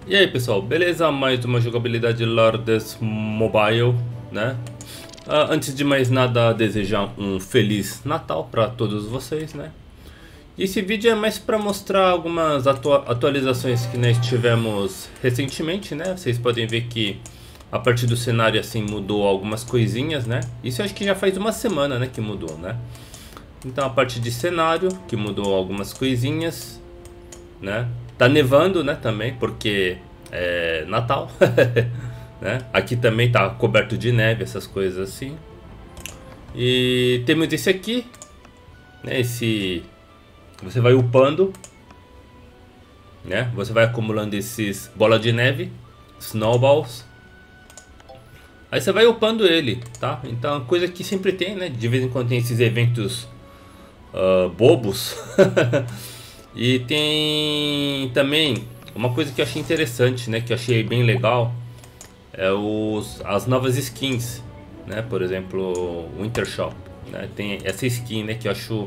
E aí pessoal, beleza? Mais uma jogabilidade Lords Mobile, né? Antes de mais nada, desejar um Feliz Natal para todos vocês, né? E esse vídeo é mais para mostrar algumas atualizações que nós tivemos recentemente, né? Vocês podem ver que a partir do cenário assim mudou algumas coisinhas, né? Isso eu acho que já faz uma semana, né, que mudou, né? Então a parte de cenário, que mudou algumas coisinhas, né? Tá nevando, né, também, porque é Natal, né? Aqui também tá coberto de neve, essas coisas assim. E temos esse aqui, né? Esse você vai upando, né? Você vai acumulando esses bola de neve, snowballs. Aí você vai upando ele, tá? Então, coisa que sempre tem, né? De vez em quando tem esses eventos bobos. E tem também uma coisa que eu achei interessante, né? Que eu achei bem legal. É as novas skins, né? Por exemplo, Winter Shop, né? Tem essa skin, né? Que eu acho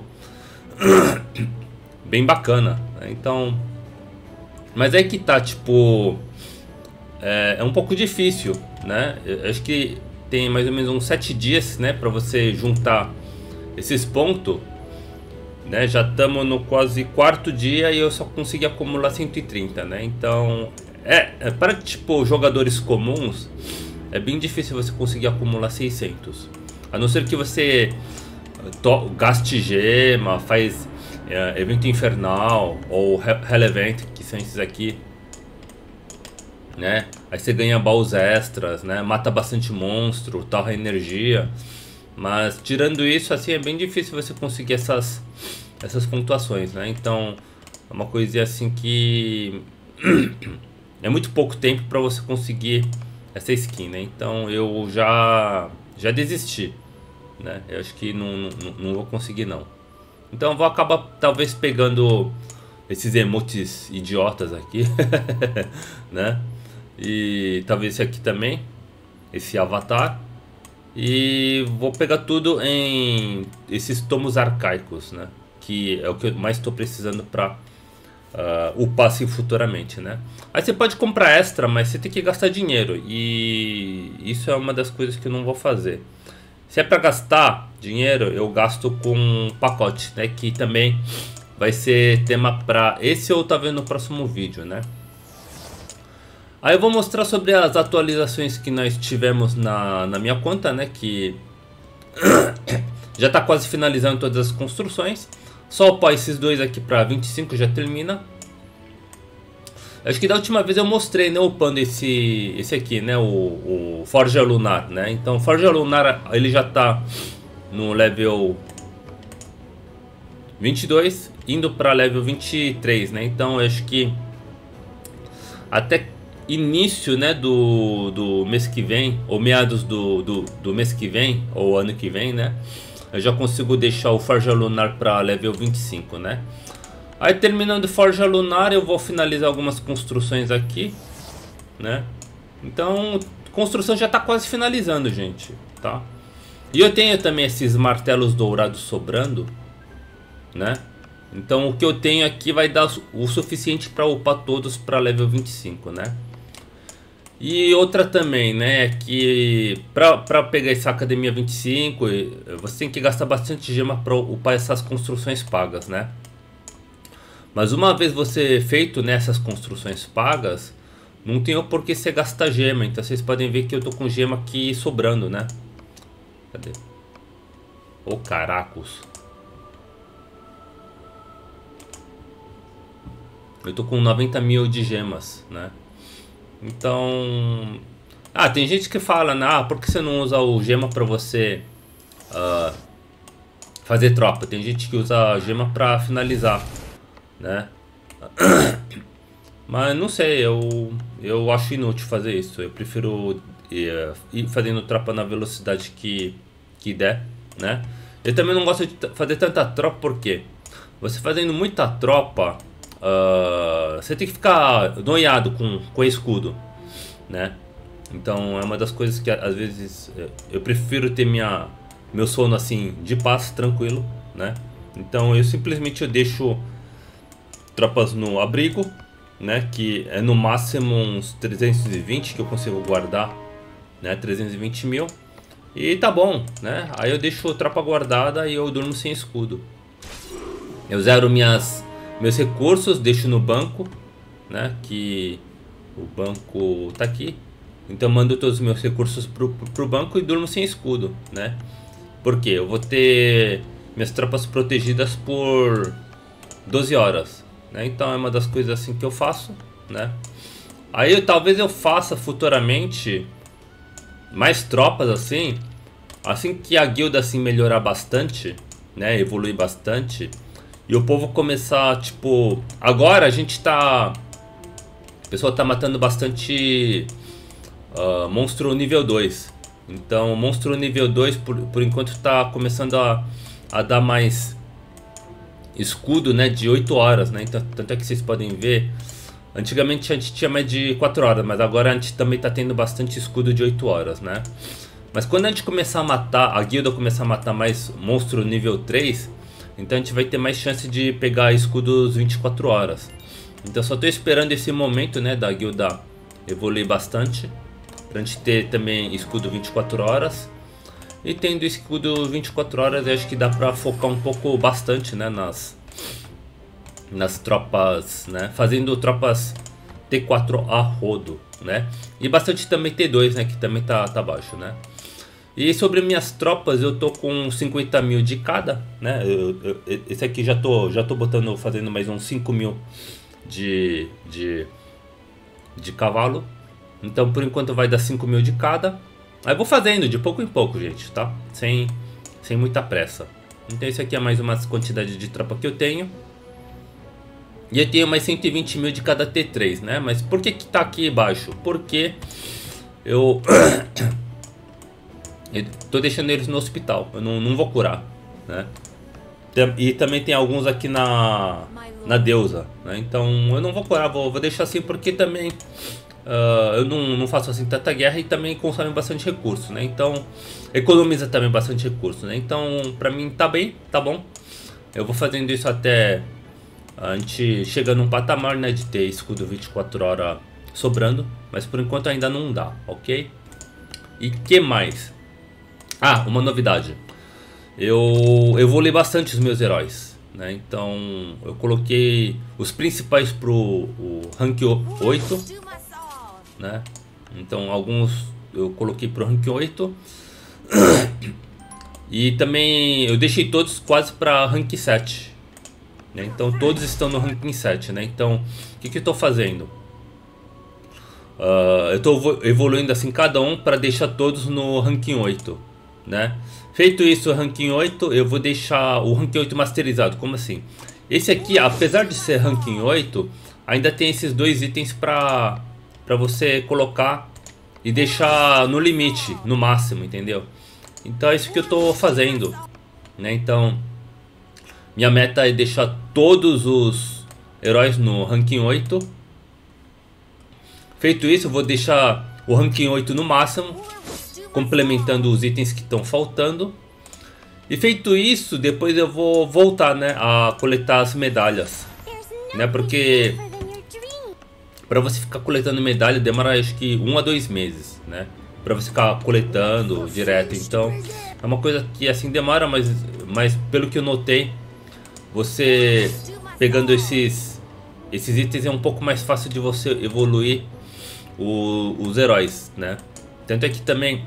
bem bacana, né? Então, mas aí que tá, tipo, é um pouco difícil, né? Eu acho que tem mais ou menos uns 7 dias, né? Pra você juntar esses pontos, né? Já estamos no quase quarto dia e eu só consegui acumular 130, né? Então, para tipo jogadores comuns, é bem difícil você conseguir acumular 600. A não ser que você gaste gema, faz evento infernal ou hell event, que são esses aqui, né? Aí você ganha baús extras, né? Mata bastante monstro, torra energia. Mas tirando isso, assim, é bem difícil você conseguir essas pontuações, né? Então, é uma coisinha assim que é muito pouco tempo para você conseguir essa skin, né? Então, eu já desisti, né? Eu acho que não vou conseguir não. Então, eu vou acabar talvez pegando esses emotes idiotas aqui, né? E talvez esse aqui também, esse avatar. E vou pegar tudo em esses tomos arcaicos, né? Que é o que eu mais estou precisando para upar assim futuramente, né? Aí você pode comprar extra, mas você tem que gastar dinheiro. E isso é uma das coisas que eu não vou fazer. Se é para gastar dinheiro, eu gasto com um pacote, né? Que também vai ser tema para esse ou talvez no próximo vídeo, né? Aí eu vou mostrar sobre as atualizações que nós tivemos na minha conta, né? Que já está quase finalizando todas as construções. Só upar esses dois aqui para 25 já termina. Acho que da última vez eu mostrei, né, upando esse aqui, né, o Forja Lunar, né? Então, Forja Lunar, ele já está no level 22, indo para level 23, né? Então, eu acho que até início, né, do mês que vem, ou meados do mês que vem, ou ano que vem, né? Eu já consigo deixar o Forja Lunar para level 25, né? Aí terminando Forja Lunar, eu vou finalizar algumas construções aqui, né? Então, construção já está quase finalizando, gente, tá? E eu tenho também esses martelos dourados sobrando, né? Então o que eu tenho aqui vai dar o suficiente para upar todos para level 25, né? E outra também, né, é que para pegar essa Academia 25, você tem que gastar bastante gema para upar essas construções pagas, né? Mas uma vez você feito nessas construções pagas, não tem o porquê você gastar gema. Então vocês podem ver que eu tô com gema aqui sobrando, né? Cadê? Ô caracos. Eu tô com 90 mil de gemas, né? Então... tem gente que fala, né? Por que você não usa o gema pra você fazer tropa? Tem gente que usa a gema pra finalizar, né? Mas não sei, eu acho inútil fazer isso. Eu prefiro ir fazendo tropa na velocidade que der, né? Eu também não gosto de fazer tanta tropa porque você fazendo muita tropa, você tem que ficar noiado com escudo, né? Então é uma das coisas que às vezes eu prefiro ter meu sono assim de paz, tranquilo, né? Então eu simplesmente deixo tropas no abrigo, né? Que é no máximo uns 320 que eu consigo guardar, né? 320 mil. E tá bom, né? Aí eu deixo a tropa guardada e eu durmo sem escudo. Eu zero meus recursos, deixo no banco, né? Que o banco tá aqui. Então eu mando todos os meus recursos pro banco e durmo sem escudo, né? Porque eu vou ter minhas tropas protegidas por 12 horas, né? Então é uma das coisas assim que eu faço, né? Aí talvez eu faça futuramente mais tropas assim que a guilda assim melhorar bastante, né? Evoluir bastante e o povo começar, tipo, agora a gente tá, o pessoal tá matando bastante monstro nível 2. Então, monstro nível 2 por enquanto tá começando a dar mais escudo, né, de 8 horas, né? Então, tanto é que vocês podem ver, antigamente a gente tinha mais de 4 horas, mas agora a gente também tá tendo bastante escudo de 8 horas, né? Mas quando a gente começar a matar, a guilda começar a matar mais monstro nível 3, então a gente vai ter mais chance de pegar escudos 24 horas. Então só tô esperando esse momento, né, da guilda evoluir bastante, pra gente ter também escudo 24 horas. E tendo escudo 24 horas, eu acho que dá pra focar um pouco bastante, né, nas tropas, né, fazendo tropas T4 a rodo, né, e bastante também T2, né, que também tá baixo, né. E sobre minhas tropas, eu tô com 50 mil de cada, né, esse aqui já tô botando, fazendo mais uns 5 mil de cavalo. Então por enquanto vai dar 5 mil de cada. Aí eu vou fazendo de pouco em pouco, gente, tá? Sem muita pressa. Então esse aqui é mais uma quantidade de tropa que eu tenho. E eu tenho mais 120 mil de cada T3, né? Mas por que tá aqui baixo? Porque eu tô deixando eles no hospital. Eu não vou curar, né? E também tem alguns aqui na deusa, né? Então eu não vou curar, vou deixar assim porque também eu não faço assim tanta guerra e também consome bastante recurso, né? Então economiza também bastante recurso, né? Então pra mim tá bem, tá bom. Eu vou fazendo isso até a gente chega num patamar, né, de ter escudo 24 horas sobrando, mas por enquanto ainda não dá, ok? E que mais? Ah, uma novidade. Eu evoluí bastante os meus heróis, né? Então eu coloquei os principais pro o rank 8, né? Então alguns eu coloquei pro rank 8 e também eu deixei todos quase para rank 7, né? Então todos estão no ranking 7, né? Então o que eu estou fazendo? Eu estou evoluindo assim cada um para deixar todos no ranking 8, né? Feito isso, o ranking 8, eu vou deixar o ranking 8 masterizado. Como assim? Esse aqui, apesar de ser ranking 8, ainda tem esses dois itens para você colocar e deixar no limite, no máximo, entendeu? Então é isso que eu estou fazendo, né? Então minha meta é deixar todos os heróis no ranking 8. Feito isso, eu vou deixar o ranking 8 no máximo, complementando os itens que estão faltando. E feito isso, depois eu vou voltar, né, a coletar as medalhas, né? Porque para você ficar coletando medalha demora acho que 1 a 2 meses, né? Para você ficar coletando direto. Então é uma coisa que assim demora, mas pelo que eu notei, você pegando esses itens é um pouco mais fácil de você evoluir os heróis, né? Tanto é que também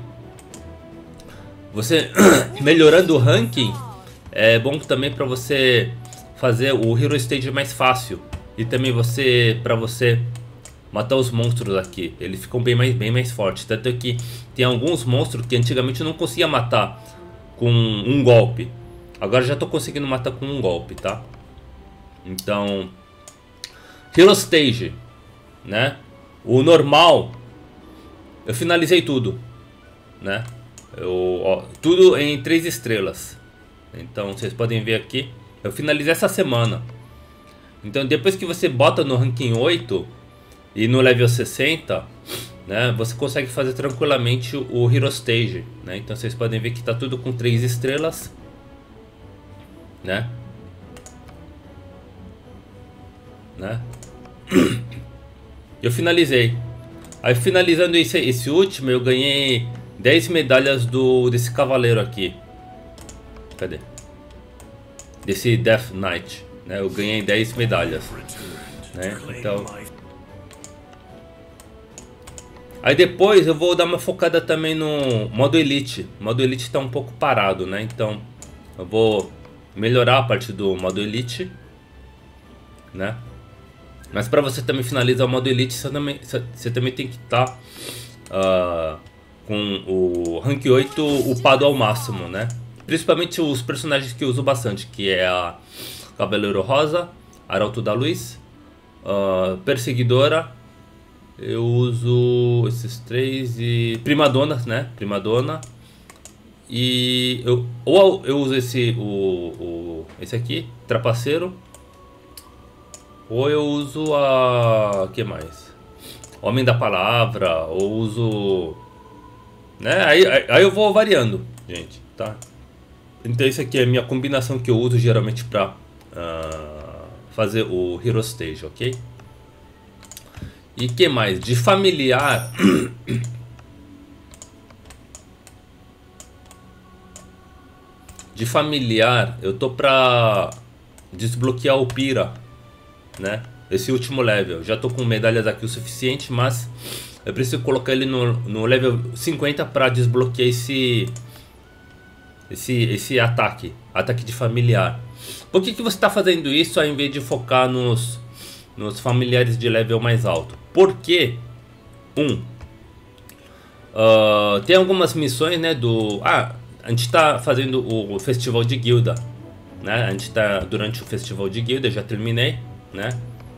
você melhorando o ranking é bom também para você fazer o Hero Stage mais fácil e também para você matar os monstros aqui, eles ficam bem mais fortes. Tanto é que tem alguns monstros que antigamente eu não conseguia matar com um golpe, agora já estou conseguindo matar com um golpe, tá? Então Hero Stage, né? O normal eu finalizei tudo, né? Tudo em 3 estrelas. Então vocês podem ver aqui, eu finalizei essa semana. Então depois que você bota no ranking 8 e no level 60, né, você consegue fazer tranquilamente o Hero Stage, né? Então vocês podem ver que tá tudo com 3 estrelas, né? Eu finalizei. Aí finalizando esse último, eu ganhei 10 medalhas desse cavaleiro aqui. Cadê? Desse Death Knight, né? Eu ganhei 10 medalhas, né? Então... Aí depois eu vou dar uma focada também no modo Elite. O modo Elite tá um pouco parado, né? Então eu vou melhorar a parte do modo Elite, né? Mas para você também finalizar o modo Elite, você também tem que estar com o Rank 8 upado ao máximo, né? Principalmente os personagens que eu uso bastante, que é a Cavaleiro Rosa, Arauto da Luz, Perseguidora. Eu uso esses três e... Primadona, né? Primadona. E... Ou eu uso esse aqui, Trapaceiro. Ou eu uso a... que mais? Homem da Palavra. Ou uso... né? Aí eu vou variando, gente, tá? Então isso aqui é a minha combinação que eu uso geralmente pra fazer o Hero Stage, ok? E que mais? De familiar... De familiar, eu tô pra desbloquear o Pira, né? Esse último level. Já tô com medalhas aqui o suficiente, mas eu preciso colocar ele no level 50 pra desbloquear esse ataque de familiar. Por que você tá fazendo isso ao invés de focar nos familiares de level mais alto? Porque tem algumas missões, né, a gente tá fazendo o festival de guilda, né? A gente tá durante o festival de guilda, já terminei, né?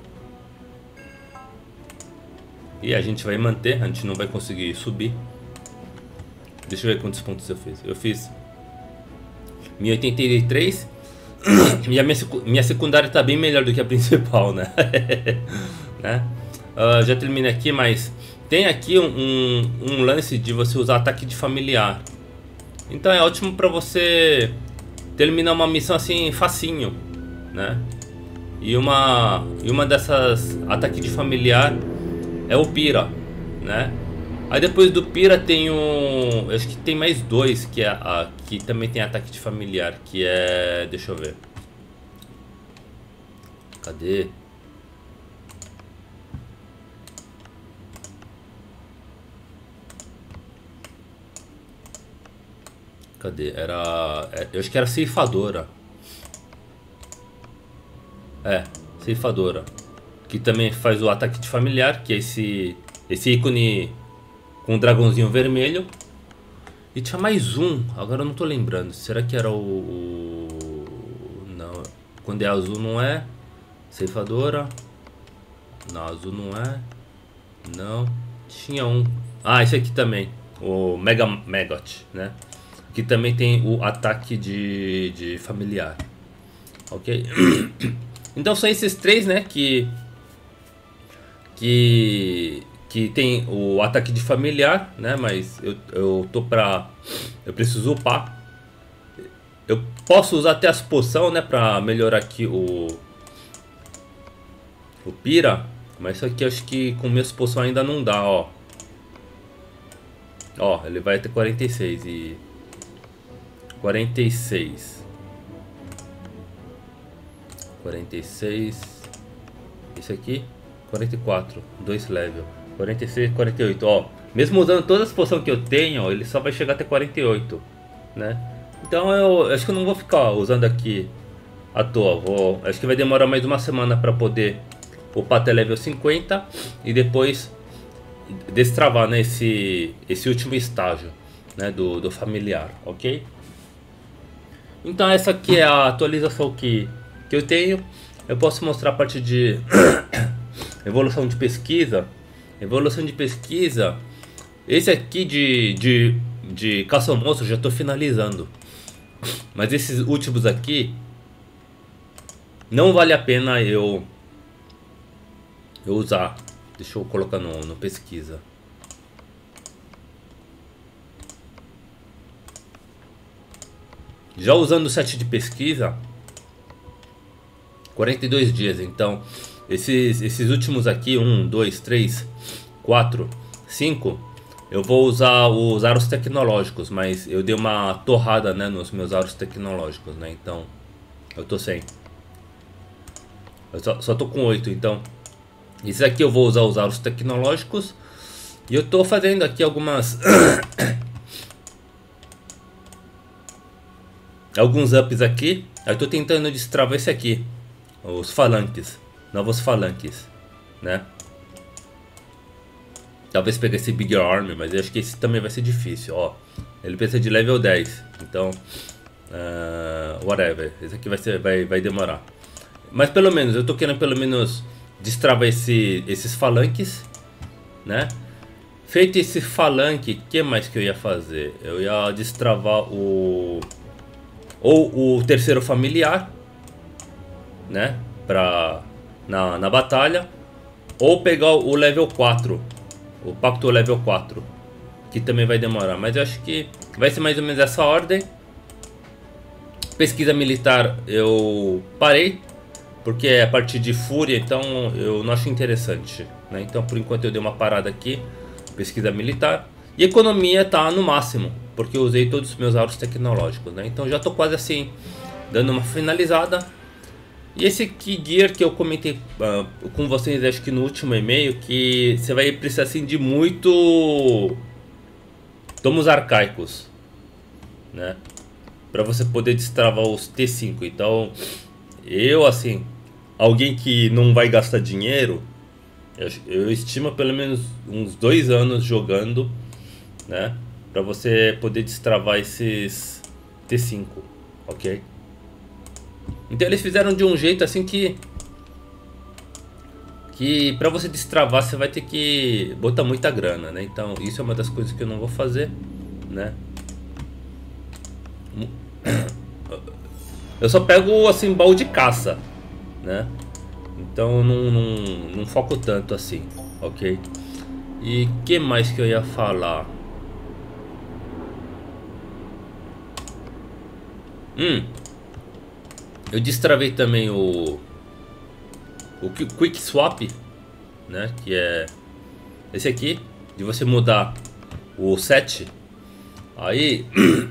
E a gente vai manter, a gente não vai conseguir subir. Deixa eu ver quantos pontos eu fiz. Eu fiz 1083 e a minha secundária tá bem melhor do que a principal, né? Né? Já terminei aqui, mas tem aqui um lance de você usar ataque de familiar. Então é ótimo pra você terminar uma missão assim facinho, né? E uma dessas ataque de familiar é o Pira, né? Aí depois do Pira tem acho que tem mais dois que também tem ataque de familiar, que é, deixa eu ver. Cadê? Cadê? Eu acho que era Ceifadora. Ceifadora. Que também faz o ataque de familiar, que é esse ícone com um dragãozinho vermelho. E tinha mais um, agora eu não tô lembrando. Será que era não, quando é azul não é. Ceifadora. Não, azul não é. Não. Tinha um. Esse aqui também. O Mega Maggot, né? Que também tem o ataque de familiar. Ok? Então são esses três, né? Que tem o ataque de familiar, né? Mas eu preciso upar. Eu posso usar até as poções, né? Pra melhorar aqui o Pira. Mas isso aqui acho que com minhas poções ainda não dá, ó. Ó, ele vai ter 46 e... 46. Esse aqui 44, 2 level. 46, 48, ó. Mesmo usando todas as poções que eu tenho, ele só vai chegar até 48, né? Então eu acho que eu não vou ficar usando aqui à toa. Acho que vai demorar mais uma semana para poder upar até level 50 e depois destravar, né, esse último estágio, né, do familiar, ok? Então essa aqui é a atualização que eu tenho. Eu posso mostrar a parte de evolução de pesquisa. Evolução de pesquisa. Esse aqui de caça ao monstro eu já estou finalizando. Mas esses últimos aqui não vale a pena eu usar. Deixa eu colocar no pesquisa. Já usando o set de pesquisa 42 dias, então Esses últimos aqui, 1, 2, 3, 4, 5, eu vou usar os aros tecnológicos, mas eu dei uma torrada, né, nos meus aros tecnológicos, né? Então, eu tô sem. Eu só tô com 8, então. Esse aqui eu vou usar os aros tecnológicos. E eu tô fazendo aqui algumas... alguns ups aqui. Eu tô tentando destravar esse aqui. Os falanques. Novos falanques, né? Talvez pegue esse Big Arm, mas eu acho que esse também vai ser difícil, ó. Ele precisa de level 10, então... whatever, esse aqui vai demorar. Mas pelo menos, eu tô querendo pelo menos destravar esses falanques, né? Feito esse falanque, o que mais que eu ia fazer? Eu ia destravar ou o terceiro familiar, né? Na batalha. Ou pegar o level 4. O pacto level 4. Que também vai demorar. Mas eu acho que vai ser mais ou menos essa ordem. Pesquisa militar eu parei. Porque é a partir de fúria, então eu não acho interessante, né? Então por enquanto eu dei uma parada aqui. Pesquisa militar. E economia tá no máximo. Porque eu usei todos os meus aros tecnológicos, né? Então já tô quase assim, dando uma finalizada. E esse Key Gear que eu comentei com vocês, acho que no último e-mail, que você vai precisar assim de muito tomos arcaicos, né? Pra você poder destravar os T5. Então, eu assim, alguém que não vai gastar dinheiro, eu estimo pelo menos uns 2 anos jogando, né? Pra você poder destravar esses T5, ok? Então eles fizeram de um jeito assim que pra você destravar você vai ter que botar muita grana, né? Então isso é uma das coisas que eu não vou fazer, né? Eu só pego assim baú de caça, né? Então eu não foco tanto assim, ok? E que mais que eu ia falar? Eu destravei também o Quick Swap, né? Que é esse aqui, de você mudar o set. Aí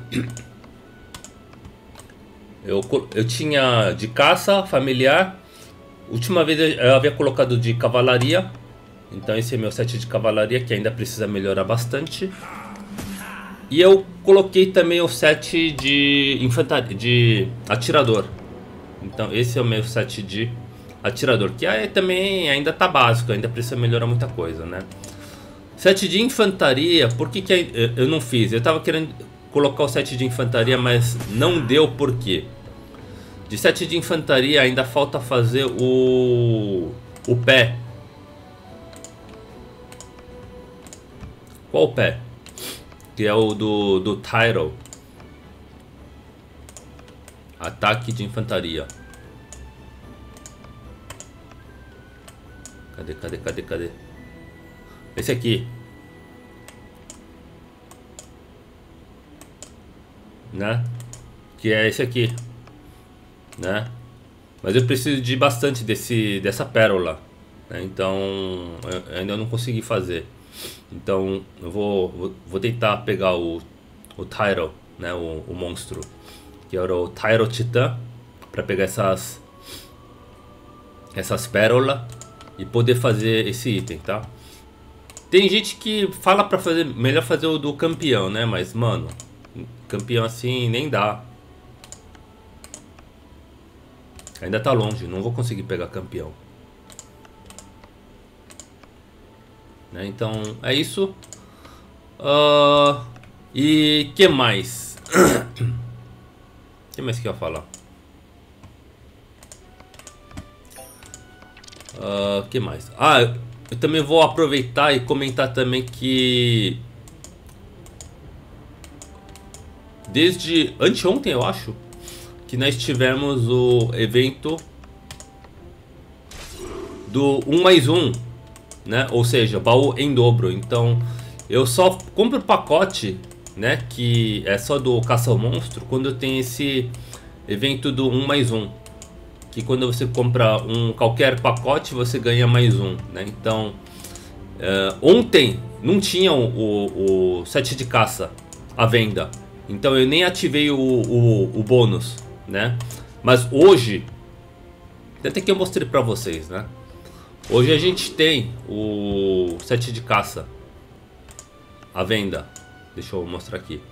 eu tinha de caça familiar. Última vez eu havia colocado de cavalaria. Então esse é meu set de cavalaria, que ainda precisa melhorar bastante. E eu coloquei também o set de infantaria, de atirador. Então esse é o meu set de atirador, que aí também ainda tá básico, ainda precisa melhorar muita coisa, né? Set de infantaria, por que eu não fiz? Eu tava querendo colocar o set de infantaria, mas não deu. Por quê? De set de infantaria ainda falta fazer o pé. Qual pé? Que é o do Tyrell. Ataque de infantaria. Cadê? Esse aqui. Né? Que é esse aqui. Né? Mas eu preciso de bastante dessa pérola, né? Então eu ainda não consegui fazer. Então eu vou tentar pegar o Tyrell, né? O monstro, que era o Tyrell Titã, para pegar essas pérolas e poder fazer esse item, tá? Tem gente que fala pra fazer melhor fazer o do campeão, né? Mas mano, campeão assim nem dá. Ainda tá longe, não vou conseguir pegar campeão, né? Então é isso. E que mais? Que mais que eu ia falar? Que mais? Eu também vou aproveitar e comentar também que desde anteontem, eu acho, que nós tivemos o evento do 1+1, né? Ou seja, baú em dobro. Então eu só compro o pacote, né? Que é só do caça ao monstro, quando tem esse evento do 1+1, que quando você compra qualquer pacote você ganha mais um, né? Então ontem não tinha o set de caça à venda, então eu nem ativei o bônus, né? Mas hoje, até que eu mostrei pra vocês, né? Hoje a gente tem o set de caça à venda. Deixa eu mostrar aqui.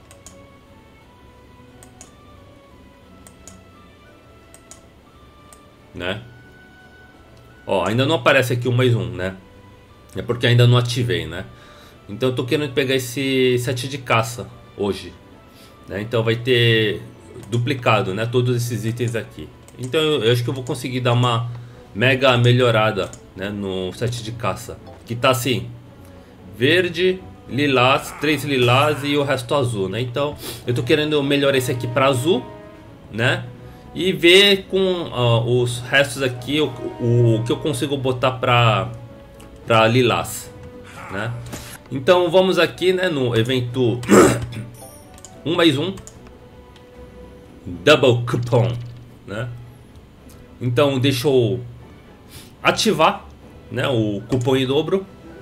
Né? Ó, ainda não aparece aqui o mais um, né? É porque ainda não ativei, né? Então eu tô querendo pegar esse set de caça hoje, né? Então vai ter duplicado, né? Todos esses itens aqui. Então eu acho que eu vou conseguir dar uma mega melhorada, né? No set de caça, que tá assim: verde, lilás, 3 lilás e o resto azul, né? Então eu tô querendo melhorar esse aqui para azul, né? E ver com os restos aqui o que eu consigo botar para lilás, né? Então vamos aqui, né, no evento 1 mais 1 Double Coupon, né? Então deixa eu ativar, né, o cupom em dobro.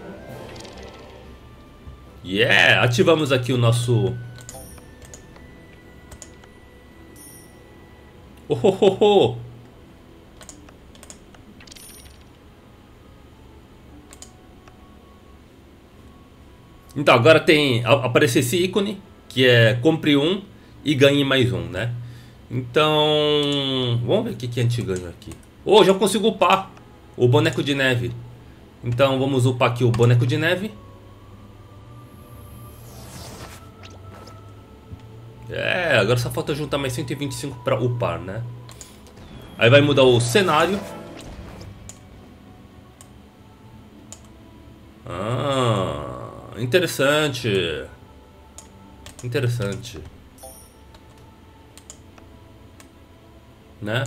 Yeah, ativamos aqui o nosso oh. Então agora tem aparece esse ícone que é compre um e ganhe mais um, né? Então vamos ver o que a gente ganha aqui. Oh, já consigo upar o boneco de neve. Então vamos upar aqui o boneco de neve. Agora só falta juntar mais 125 para upar, né? Aí vai mudar o cenário. Interessante. Interessante. Né?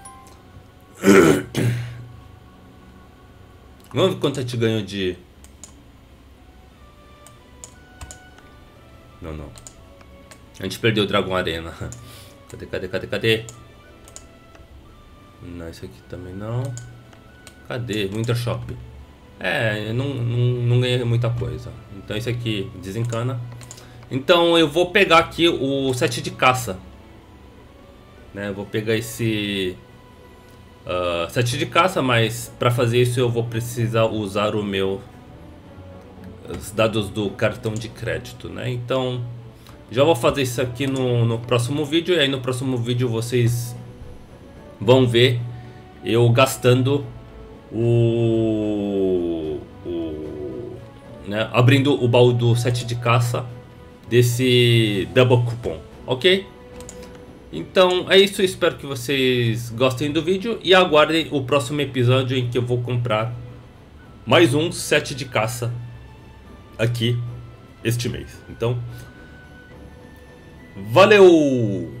Vamos ver quanto a gente ganhou de... Não. A gente perdeu o Dragon Arena. Cadê? Não, isso aqui também não. Cadê? Winter Shop. Não ganhei muita coisa. Então isso aqui desencana. Então eu vou pegar aqui o set de caça, né? Eu vou pegar esse set de caça, mas para fazer isso eu vou precisar usar os dados do cartão de crédito, né? Então já vou fazer isso aqui no próximo vídeo. E aí no próximo vídeo vocês vão ver eu gastando né, abrindo o baú do set de caça desse Double Coupon, ok? Então é isso, espero que vocês gostem do vídeo e aguardem o próximo episódio em que eu vou comprar mais um set de caça aqui este mês. Então, valeu!